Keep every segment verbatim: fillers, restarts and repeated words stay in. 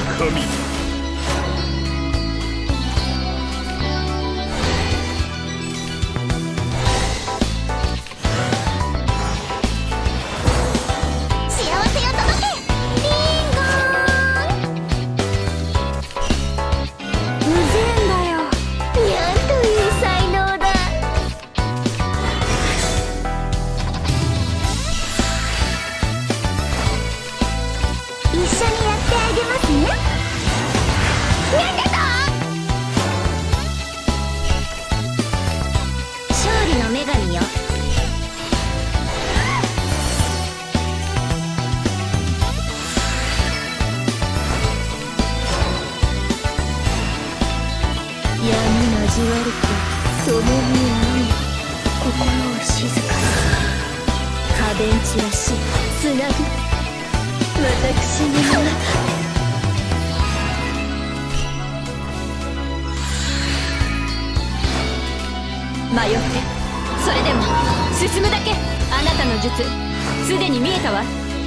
神。 迷ってそれでも進むだけ。あなたの術すでに見えたわ。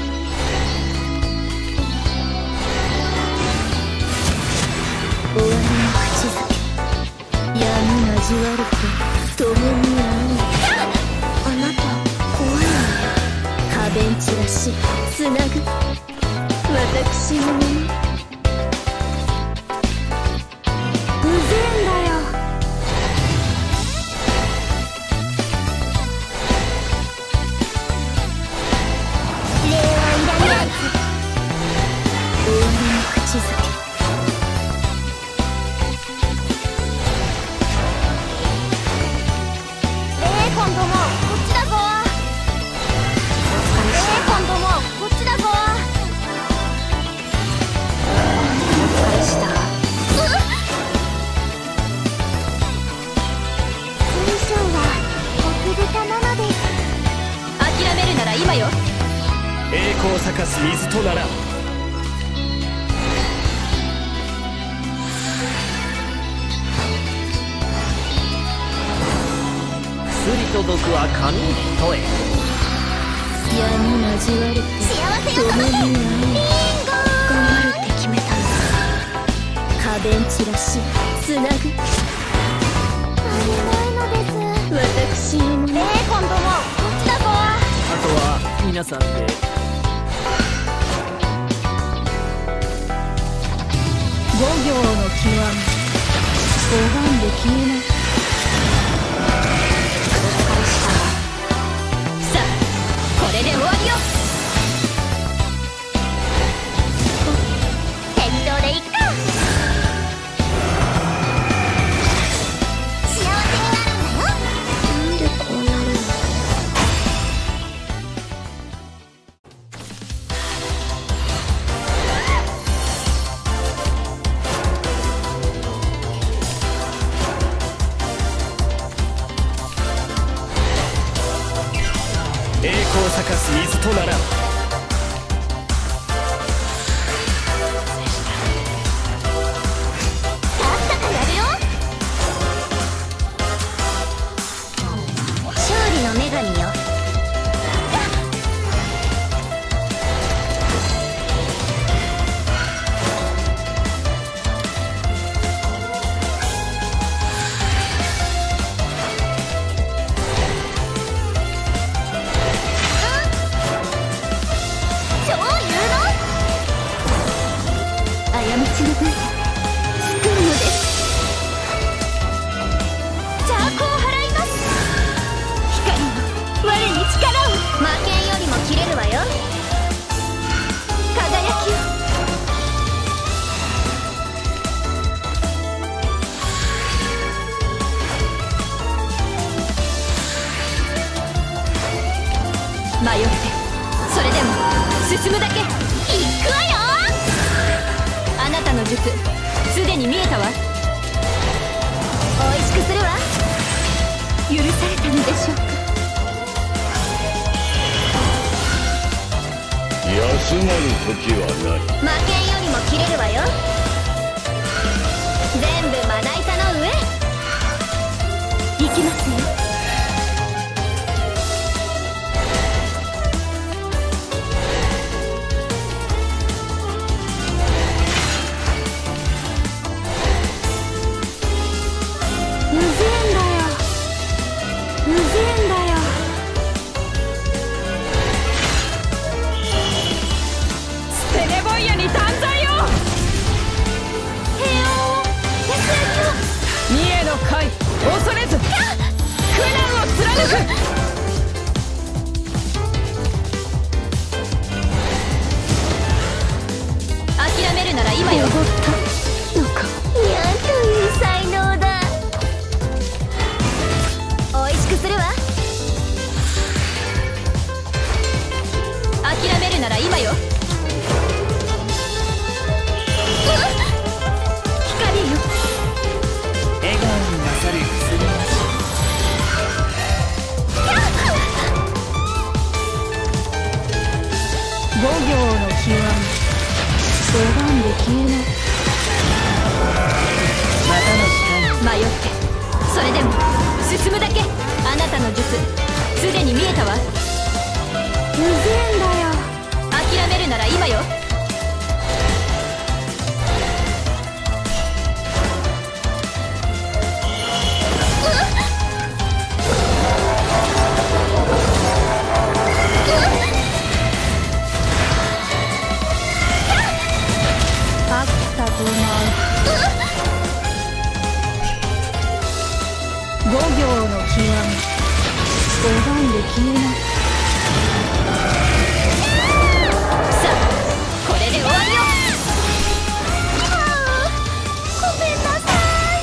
終わりの口づけ、闇交わると共に会う。あなた怖いわね。花弁散らしつなぐ私のもの。うぜえんだよ。礼はいらない。終わりの口づけ。 栄光を咲かす水とならん。薬と毒は紙一重。 闇交わると幸せを共に会う。 リンゴ頑張るって決めたんだ。花弁散らしつなぐ。 足りないのです。 私のもの。 レイコンどもこっちだぞ。 あとは皆さんで。 五行の極み、拝んで消えない。 さあこれで終わりよ。適当でいっか。幸せになるんだよ。 なんでこうなるの。 栄光を咲かす水とならん。 勝利の女神よ。 過ちの分救うのです。 邪悪を払います。 光よ、我に力を。 魔剣よりも切れるわよ。 輝きを。 迷ってそれでも進むだけ。行くわよ。あなたの術すでに見えたわ。おいしくするわ。 許されたのでしょうか。 休まる時はない。 魔剣よりも切れるわよ。全部まな板の上。 行きますよ。 今よ。 登ったのか。にゃんという才能だ。 おいしくするわ。諦めるなら今よ。光よ。 笑顔に勝る薬なし。 五行の極み拝んで消えない。 またの機会。 迷ってそれでも進むだけ。あなたの術すでに見えたわ。 うぜえんだよ。 諦めるなら今よ。 あったと思う。五行の極み拝んで消えない。 さあこれで終わりよ。 ごめんなさい。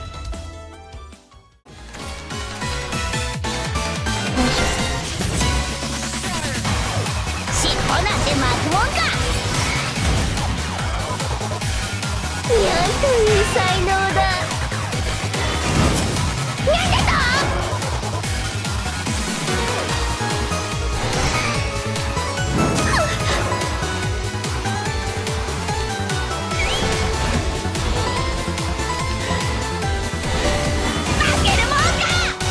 尻尾なんて巻くもんか。にゃんという才能だ。なんでだ。負けるもんか。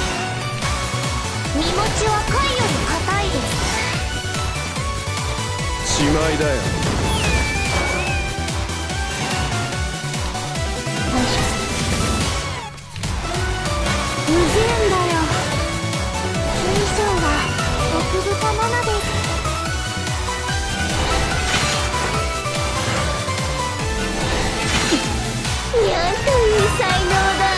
身持ちは貝より硬いです。 しまいだよ。 うぜえんだよ。水晶は奥深なのです。にゃんという才能だ。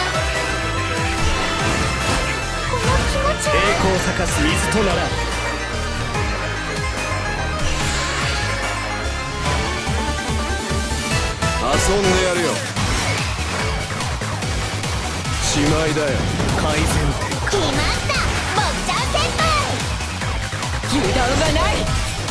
この気持ち栄は光を咲かす水とならん。 遊んでやるよ。しまいだよ。 改善決まった。坊ちゃん先輩。 油断はない。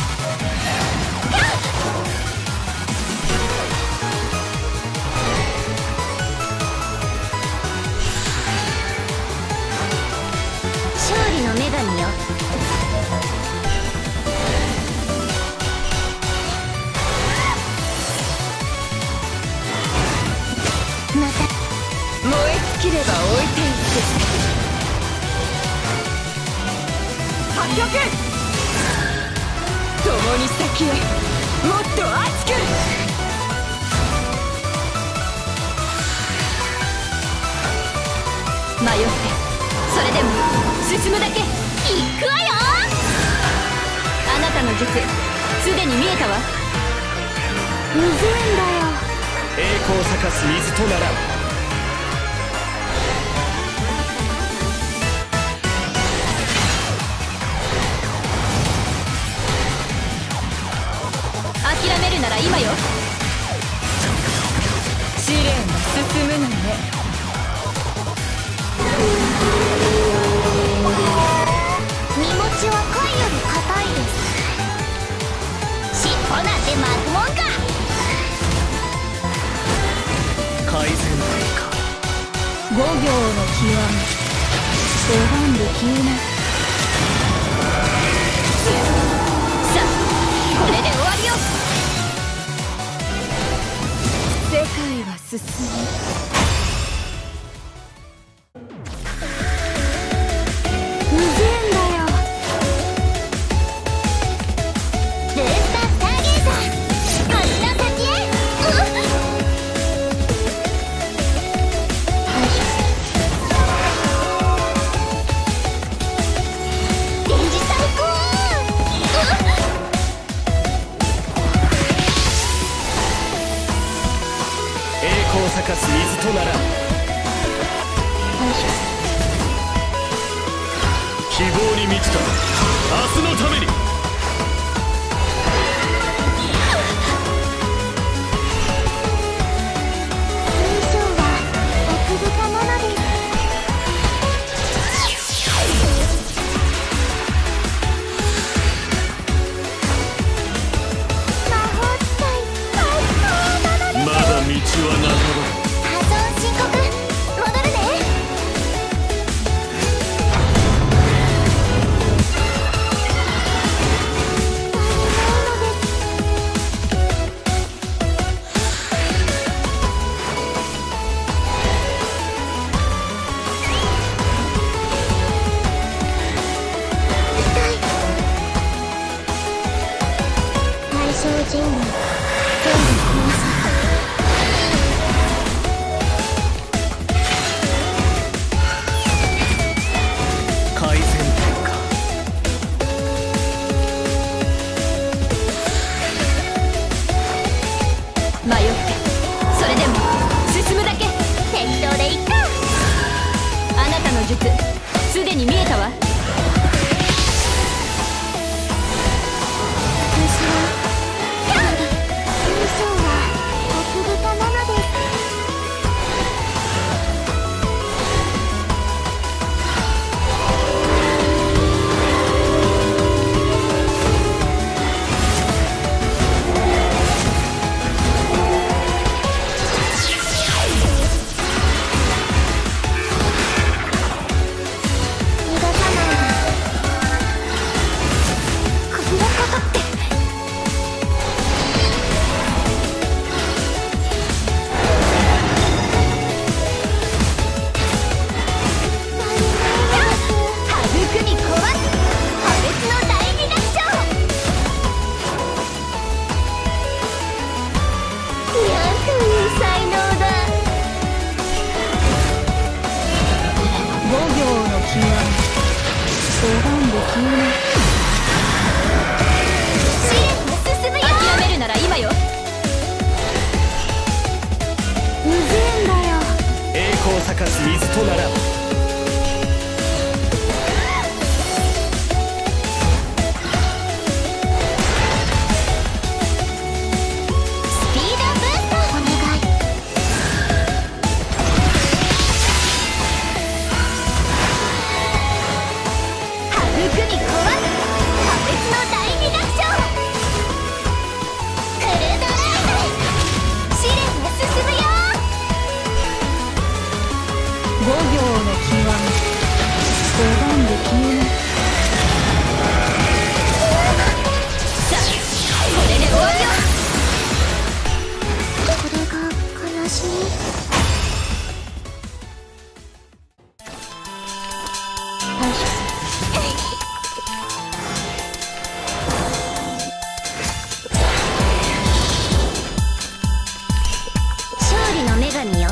勝利の女神よ。また燃え尽きれば置いていく。破局。共に先へもっと熱く。迷ってそれでも進むだけ。 行くわよ。 あなたの術すでに見えたわ。 うぜえんだよ。 栄光を咲かす水とならん。 諦めるなら今よ。試練が進むのね。 身持ちは貝より硬いです。尻尾なんて巻くもんか。 改善点か。 五行の極み拝んで消えない。 さあこれで終わりよ。世界は進む。 うぜえんだよ。ルースタースターゲーザー。こっちの先へ。電磁最高。 栄光を咲かす水とならん。希望に満ちた明日のために。 うはなかろう。 破損申告戻るね。対象人類全部壊す。 改善点か。 迷ってそれでも進むだけ。 適当でいっか。 あなたの術すでに見えたわ。 私はまだ師匠は奥深なのです。逃がさないわ。こんなことって。 育み壊す破滅の第二楽章。 なんという才能だ。 五行の極み拝んで急な試練が進むよ。 諦めるなら今よ。 むずいんだよ。 栄光咲かす水とならん。 スピードブーストお願い。 育み壊す破滅の第二楽章。 クルードライ試練が進むよ。五行の極み拝んで急なさあこれで終わりよ。 これが悲しみ。対処する。 勝利の女神よ。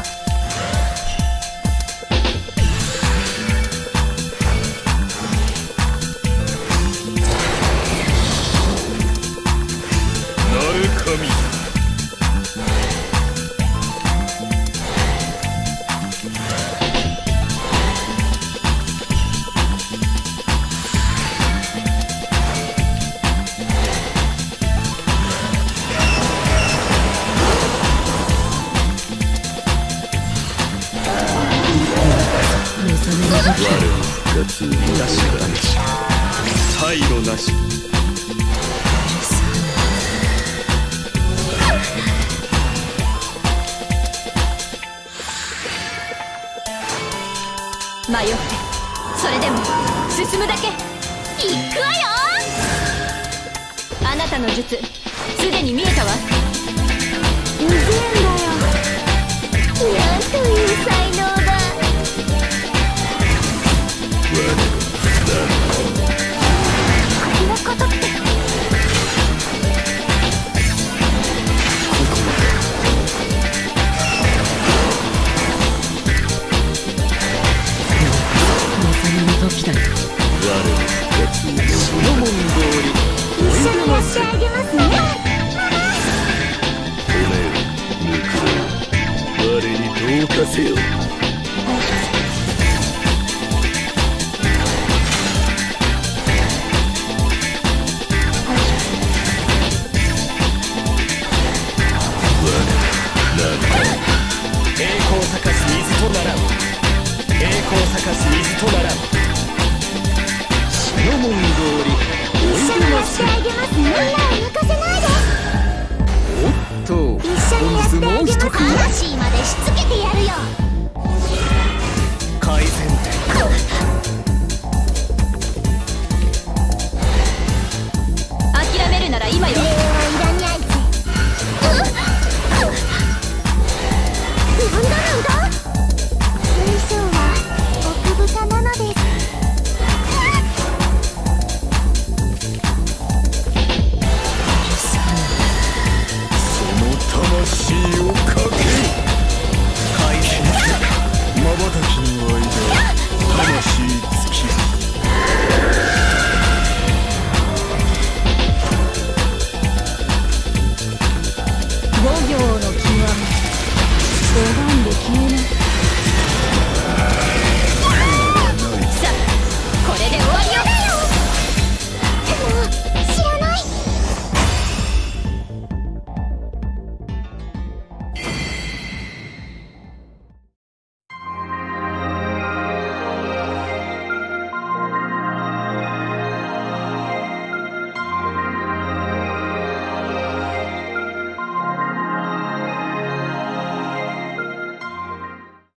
なる神。我の復活なしだ。退路なし。 迷ってそれでも進むだけ。行くわよ。あなたの術すでに見えたわ。 むずいんだよ。なんという才能だ。こんなことって。 時だ。 我の復活をの門通り一緒にやってあげますね。 骨をぬくれ。我に同化せよ。 栄光咲かす水とならん。栄光咲かす水とならん。の門通り一緒にやってあげますね。みんなを抜かせないで。 おっとう。 一緒にやってあげます。 本日もう一組魂までしつけてやるよ。